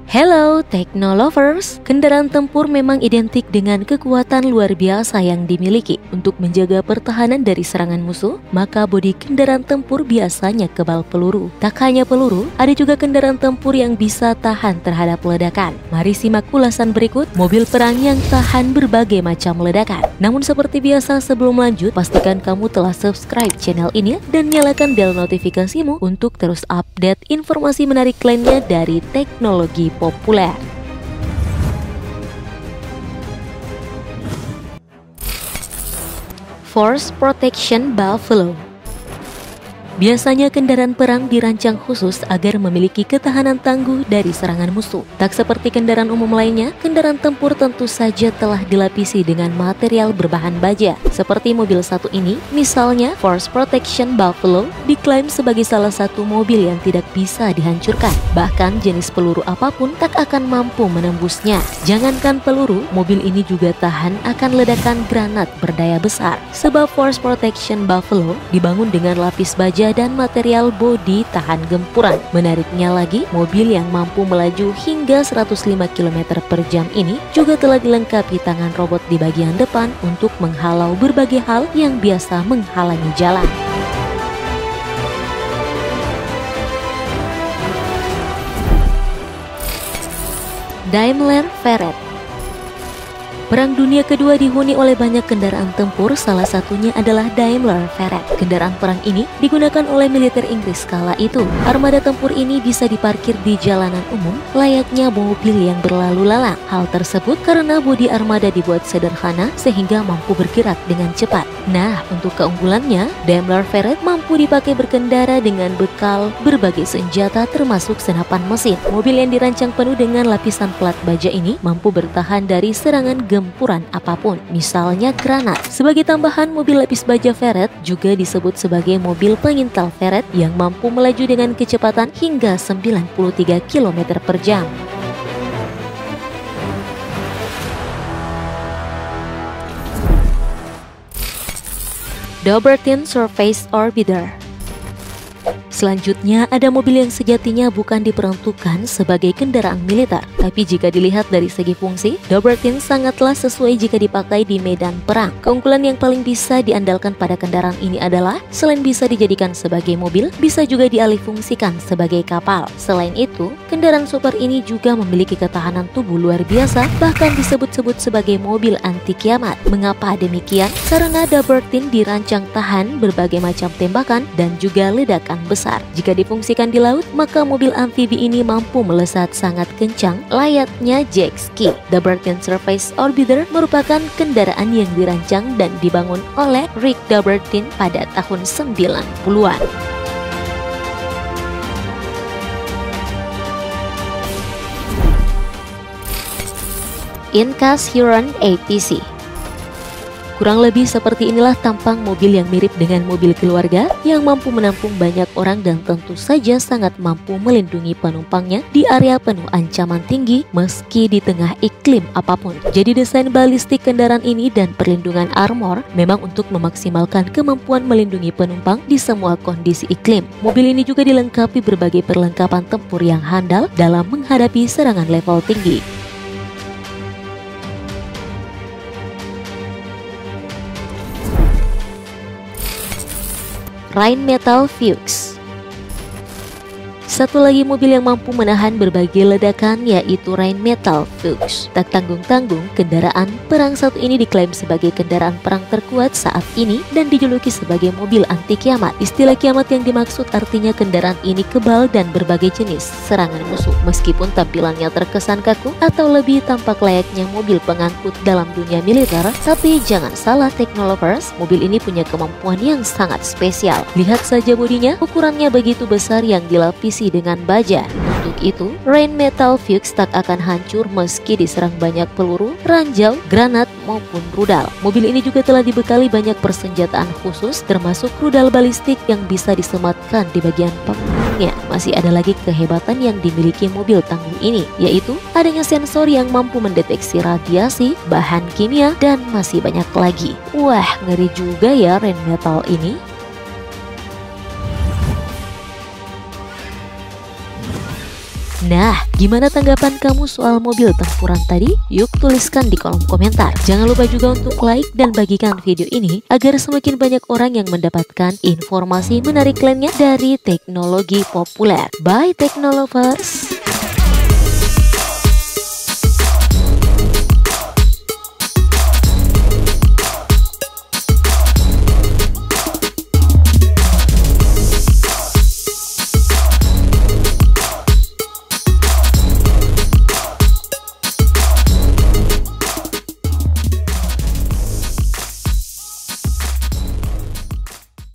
Hello Technolovers, kendaraan tempur memang identik dengan kekuatan luar biasa yang dimiliki. Untuk menjaga pertahanan dari serangan musuh, maka bodi kendaraan tempur biasanya kebal peluru. Tak hanya peluru, ada juga kendaraan tempur yang bisa tahan terhadap ledakan. Mari simak ulasan berikut mobil perang yang tahan berbagai macam ledakan. Namun seperti biasa, sebelum lanjut, pastikan kamu telah subscribe channel ini dan nyalakan bel notifikasimu untuk terus update informasi menarik lainnya dari teknologi populer. Force Protection Buffalo. Biasanya kendaraan perang dirancang khusus agar memiliki ketahanan tangguh dari serangan musuh. Tak seperti kendaraan umum lainnya, kendaraan tempur tentu saja telah dilapisi dengan material berbahan baja. Seperti mobil satu ini, misalnya Force Protection Buffalo diklaim sebagai salah satu mobil yang tidak bisa dihancurkan. Bahkan jenis peluru apapun tak akan mampu menembusnya. Jangankan peluru, mobil ini juga tahan akan ledakan granat berdaya besar. Sebab Force Protection Buffalo dibangun dengan lapis baja dan material bodi tahan gempuran. Menariknya lagi, mobil yang mampu melaju hingga 105 km per jam ini juga telah dilengkapi tangan robot di bagian depan untuk menghalau berbagai hal yang biasa menghalangi jalan. Daimler Veret. Perang Dunia Kedua dihuni oleh banyak kendaraan tempur, salah satunya adalah Daimler Veret. Kendaraan perang ini digunakan oleh militer Inggris kala itu. Armada tempur ini bisa diparkir di jalanan umum layaknya mobil yang berlalu lalang. Hal tersebut karena bodi armada dibuat sederhana sehingga mampu bergerak dengan cepat. Nah, untuk keunggulannya, Daimler Veret mampu dipakai berkendara dengan bekal berbagai senjata termasuk senapan mesin. Mobil yang dirancang penuh dengan lapisan plat baja ini mampu bertahan dari serangan gempuran apapun, misalnya granat. Sebagai tambahan, mobil lapis baja Veret juga disebut sebagai mobil pengintal Veret yang mampu melaju dengan kecepatan hingga 93 km per jam. Dobertin Surface Orbiter. Selanjutnya ada mobil yang sejatinya bukan diperuntukkan sebagai kendaraan militer, tapi jika dilihat dari segi fungsi, Dobertin sangatlah sesuai jika dipakai di medan perang. Keunggulan yang paling bisa diandalkan pada kendaraan ini adalah selain bisa dijadikan sebagai mobil, bisa juga dialihfungsikan sebagai kapal. Selain itu, kendaraan super ini juga memiliki ketahanan tubuh luar biasa, bahkan disebut-sebut sebagai mobil anti kiamat. Mengapa demikian? Karena Dobertin dirancang tahan berbagai macam tembakan dan juga ledakan besar. Jika difungsikan di laut, maka mobil amfibi ini mampu melesat sangat kencang layaknya jet ski. Dobertin Surface Orbiter merupakan kendaraan yang dirancang dan dibangun oleh Rick Dobertin pada tahun 90-an. Incas Huron APC. Kurang lebih seperti inilah tampang mobil yang mirip dengan mobil keluarga yang mampu menampung banyak orang dan tentu saja sangat mampu melindungi penumpangnya di area penuh ancaman tinggi meski di tengah iklim apapun. Jadi desain balistik kendaraan ini dan perlindungan armor memang untuk memaksimalkan kemampuan melindungi penumpang di semua kondisi iklim. Mobil ini juga dilengkapi berbagai perlengkapan tempur yang handal dalam menghadapi serangan level tinggi. Rheinmetall Fuchs. Satu lagi mobil yang mampu menahan berbagai ledakan yaitu Rheinmetall Fuchs. Tak tanggung-tanggung, kendaraan perang satu ini diklaim sebagai kendaraan perang terkuat saat ini dan dijuluki sebagai mobil anti kiamat. Istilah kiamat yang dimaksud artinya kendaraan ini kebal dan berbagai jenis serangan musuh. Meskipun tampilannya terkesan kaku atau lebih tampak layaknya mobil pengangkut dalam dunia militer, tapi jangan salah Technolovers, mobil ini punya kemampuan yang sangat spesial. Lihat saja bodinya, ukurannya begitu besar yang dilapisi dengan baja. Untuk itu, Rheinmetall Fuchs tak akan hancur meski diserang banyak peluru, ranjau, granat maupun rudal. Mobil ini juga telah dibekali banyak persenjataan khusus termasuk rudal balistik yang bisa disematkan di bagian punggungnya. Masih ada lagi kehebatan yang dimiliki mobil tangguh ini, yaitu adanya sensor yang mampu mendeteksi radiasi, bahan kimia, dan masih banyak lagi. Wah, ngeri juga ya Rheinmetall ini. Nah, gimana tanggapan kamu soal mobil tempuran tadi? Yuk tuliskan di kolom komentar. Jangan lupa juga untuk like dan bagikan video ini agar semakin banyak orang yang mendapatkan informasi menarik lainnya dari teknologi populer. Bye Teknolovers!